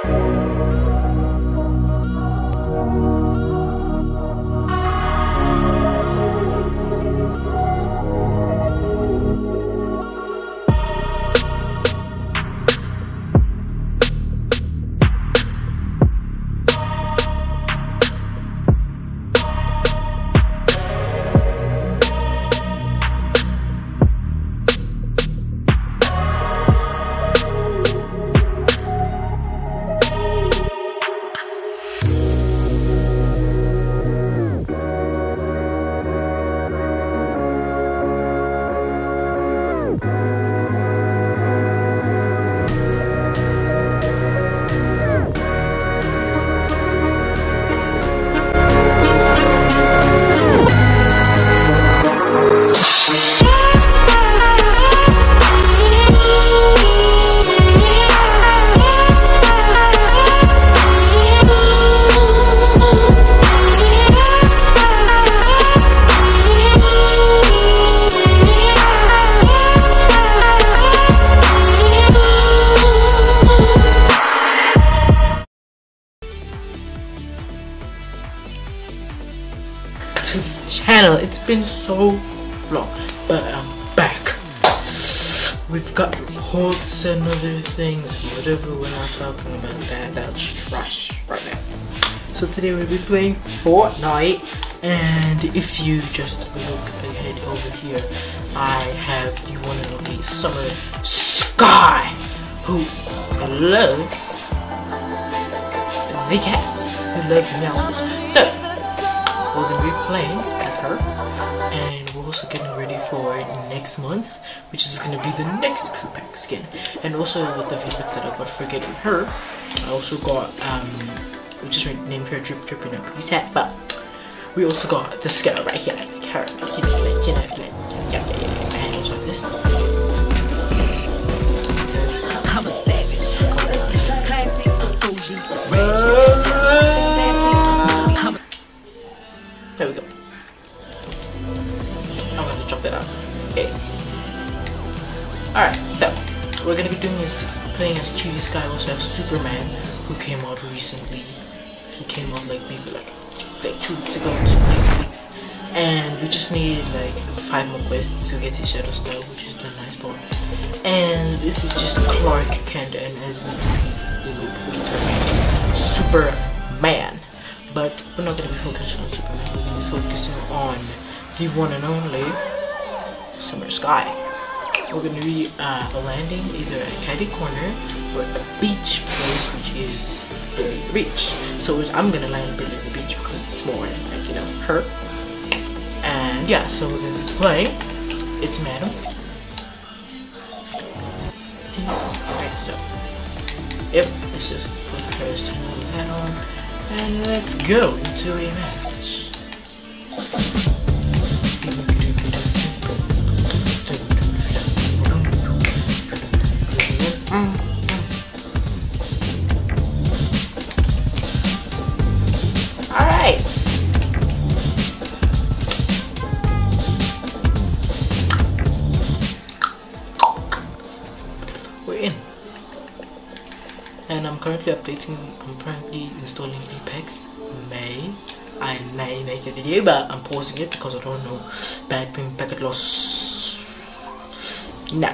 To the channel. It's been so long, but I'm back. We've got reports and other things, whatever. We're not talking about that. That's trash right now. So today we'll be playing Fortnite, and if you just look ahead over here, I have the one and only Summer Sky, who loves the cats, who loves meows. So we're gonna be playing as her, and we're also getting ready for next month, which is gonna be the next crew pack skin. And also with the V-Bucks that I got for getting her, I also got we just named her Drip Drip in a police hat, but we also got the skill right here, like her, and also this. I'm a savage, classic, bougie, there we go. I'm gonna drop that out. Okay. Alright, so we're gonna be doing is playing as Cutie Sky. We also have Superman, who came out recently. He came out like maybe like 2 weeks ago, 2 weeks. And we just need like 5 more quests to get to Shadow Spell, which is the nice part. And this is just Clark Kent, and as we turn Superman. But we're not going to be focusing on Superman, we're going to be focusing on the one and only Summer Sky. We're going to be landing either at Caddy Corner or a beach place, which is Billy the Beach. So I'm going to land Billy the Beach because it's more like, you know, her. And yeah, so we're going to be playing. It's Madam. Okay, so yep, let's just put her tiny hat on. And let's go into a match. Alright. We're in. And I'm currently updating, I'm currently installing Apex. I may make a video, but I'm pausing it because I don't know bad ping packet loss. No.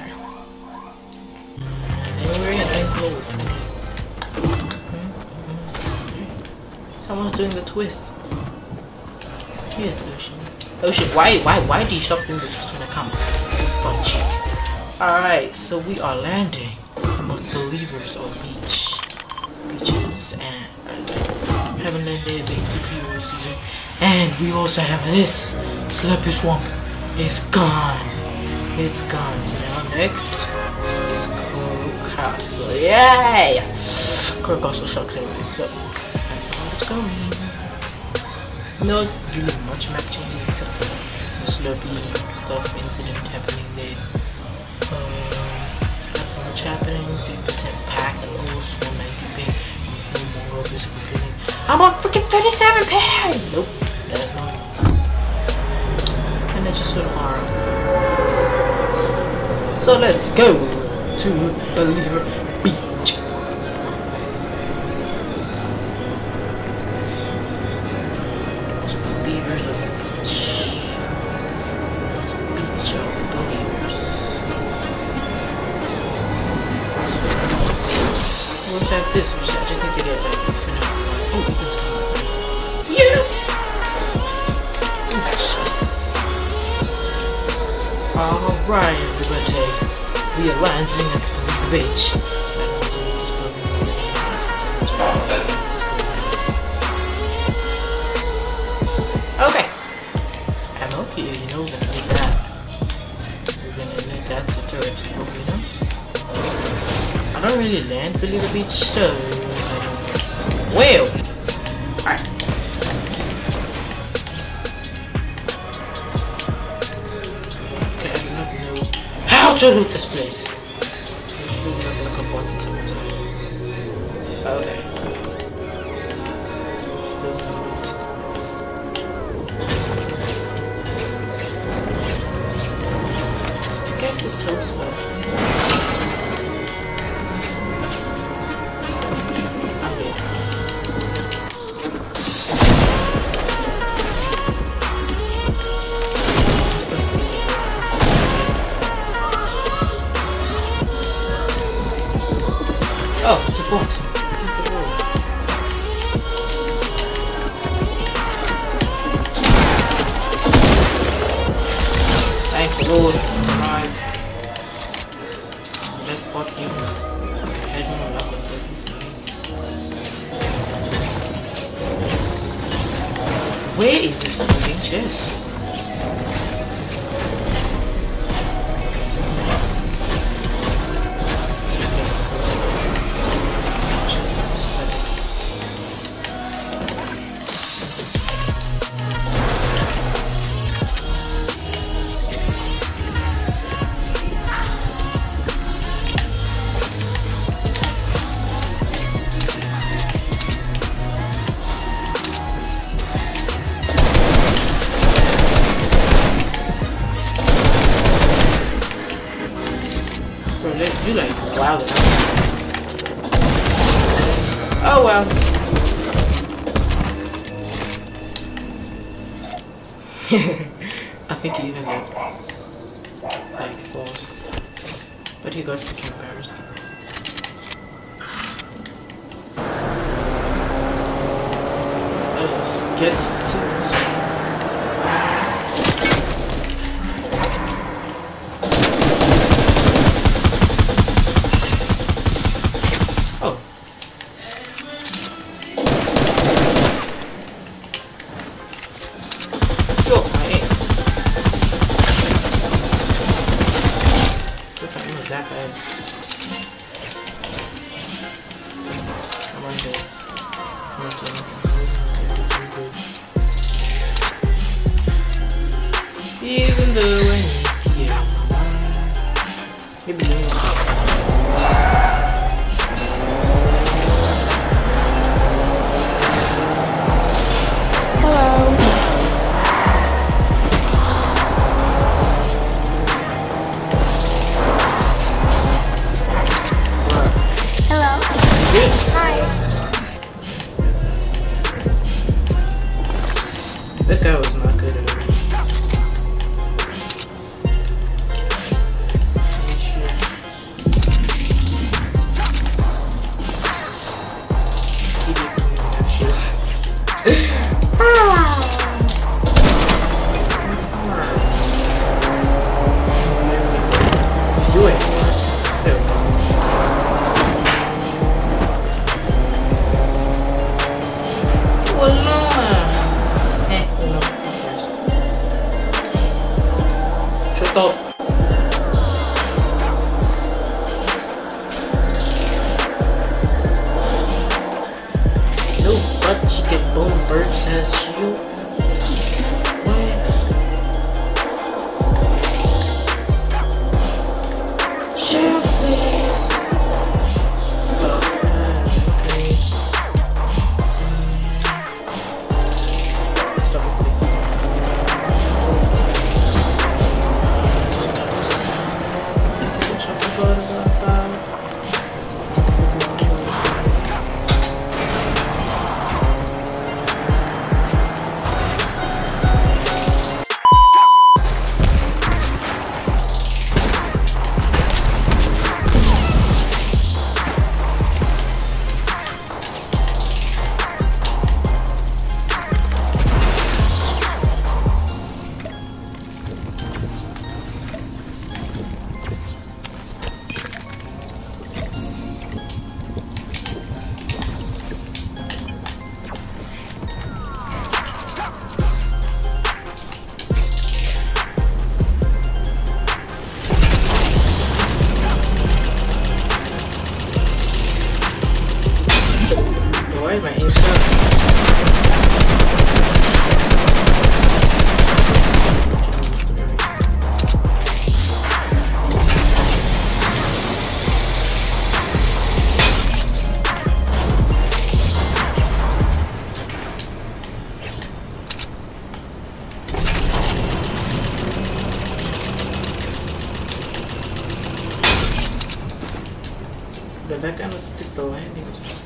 Someone's doing the twist. Here's Ocean. Ocean, why do you stop doing the twist when I come? Bunch. Alright, so we are landing amongst believers of beaches, and haven't landed basically all season. And we also have this Slurpy Swamp is gone. It's gone. Now next is Crow Castle. Yay! Crow Castle sucks anyway, so let's go. No really much map changes except for the Slurpy stuff incident happening there. Not much happening. 3% pack and almost 190 ping. No more physical feeling. I'm on freaking 37 ping! Nope, that's not. And it's just sort of hard. So let's go to Believer Beach. just have this. I just need to get like infinite. Oh, it's coming. Yes! Alright, everybody. We are landing at the beach. Okay. I'm okay, you know, we're gonna need that. We're gonna need that to turret, you know? I don't really land below the beach, so well. Alright. Okay, I do not know how to loot this place. Okay. Still no loot. This pickaxe is so small. Oh, it's a bot. Thank the Lord. Right. Let's bot you. I don't know what was that. Where is this fucking chest? You like wow. Oh well. I think he even got like false, but he got freaking embarrassed. Let's get to that bad. Come on, guys. Even though I need to get out. Maybe that guy was not good at it. He didn't even have shield. Do it. There we go. Well, no. Stop. No, but she get bone birds as shield. What? Shield, please. Okay. Stop it, please. why is my aim stuck? But that guy was stick the landing was just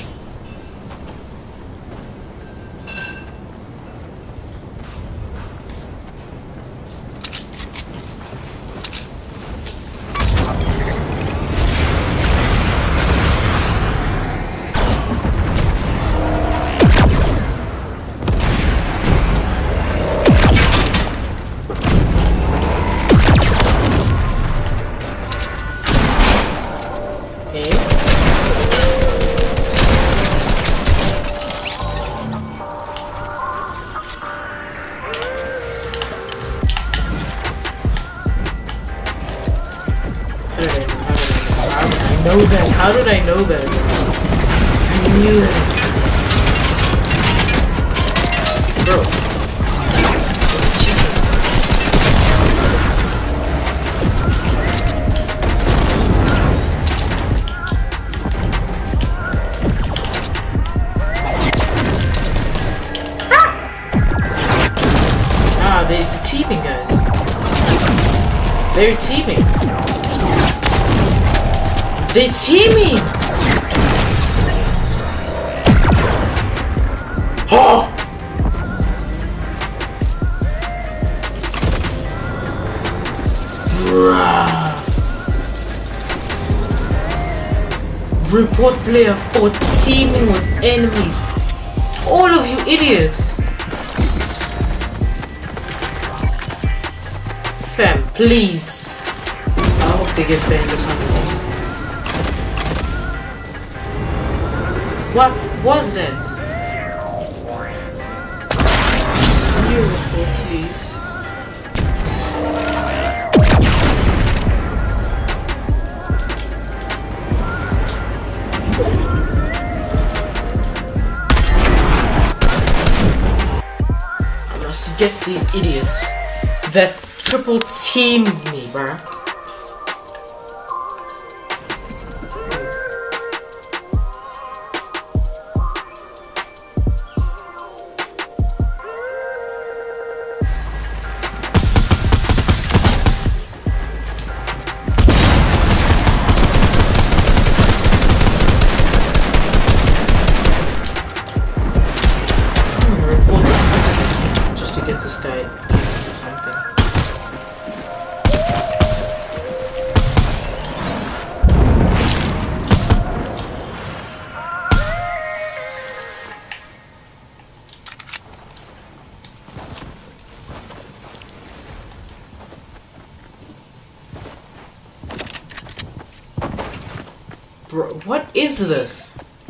How did I know that? I knew it. Bro. Ah, they're teaming, guys. They're teaming. They're teaming! Oh! Bruh. Report player for teaming with enemies. All of you idiots! Fam, please. I hope they get banned or something. What was that? You report, please. I must get these idiots that triple teamed me, bruh. Get this guy something. Bro, what is this?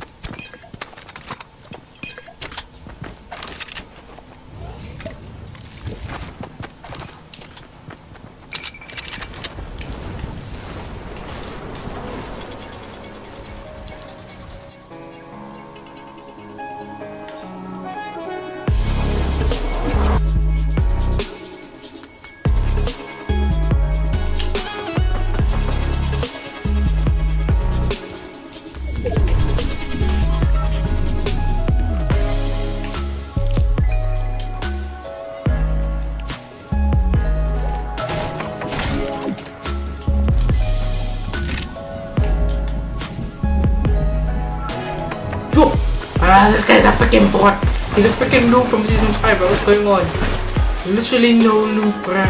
This guy's a freaking bot. He's a freaking noob from season 5, bro. What's going on? Literally no noob, bro.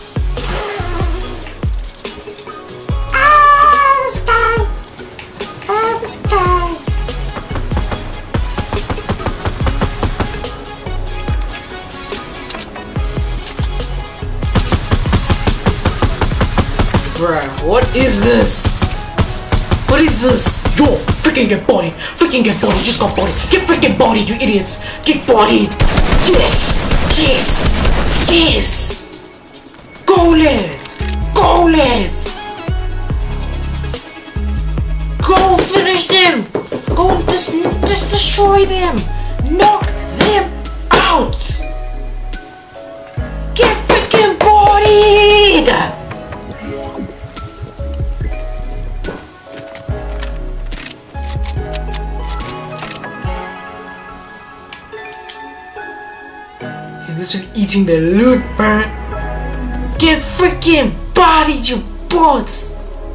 This guy. This guy. Bruh, what is this? What is this? Yo, freaking get bodied! Freaking get bodied! Just got bodied! Get freaking bodied, you idiots! Get bodied! Yes! Yes! Yes! Go, lads! Go, lads! Go finish them! Go Just destroy them. Knock them out. Get freaking bodied. He's literally eating the loot, bro. Get freaking bodied, you bots.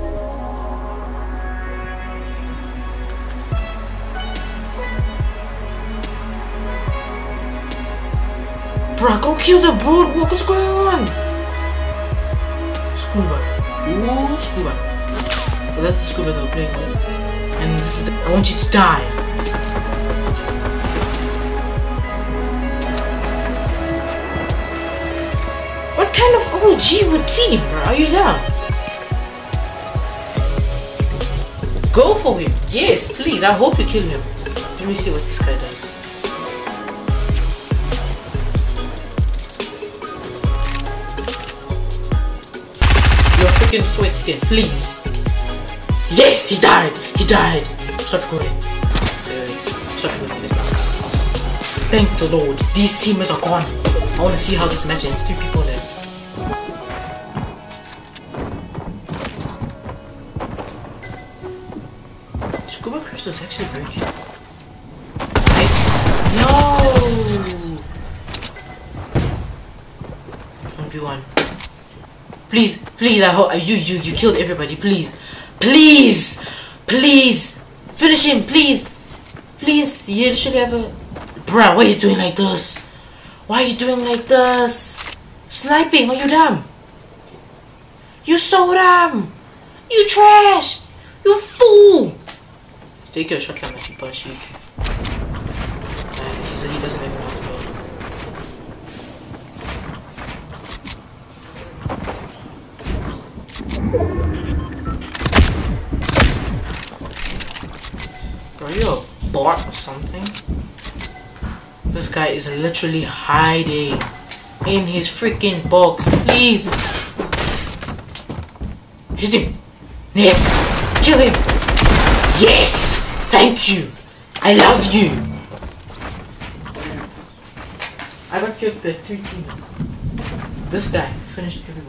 Bruh, go kill the boardwalk. What's going on? Scuba. Ooh, scuba. So that's the scuba they were playing with. And this is I want you to die. What kind of OG routine, bro? Are you down? Go for him. Yes, please. I hope you kill him. Let me see what this guy does. Freaking sweat skin, please. Yes, he died. He died. Stop recording. Stop recording this now. Thank the Lord. These teamers are gone. I want to see how this match ends. 2 people left. Scuba Crystal is actually very cute. Nice. No. 1v1. Please, please, I hope you killed everybody, please. Please! Please! Finish him, please! Please, you literally have a... Bruh, why are you doing like this? Why are you doing like this? Sniping, are you dumb? You so dumb! You trash! You fool! Take your shotgun at your butt cheek. He said he doesn't even know how to go. Bro, you a bot or something? This guy is literally hiding in his freaking box. Please hit him. Yes, kill him. Yes, thank you. I love you. I got killed by 3 teammates. This guy finished everybody.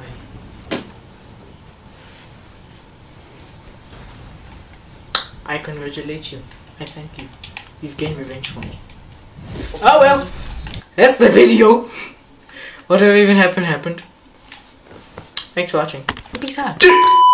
I congratulate you. I thank you. You've gained revenge for me. Oh well. That's the video. Whatever even happened. Thanks for watching. Peace out.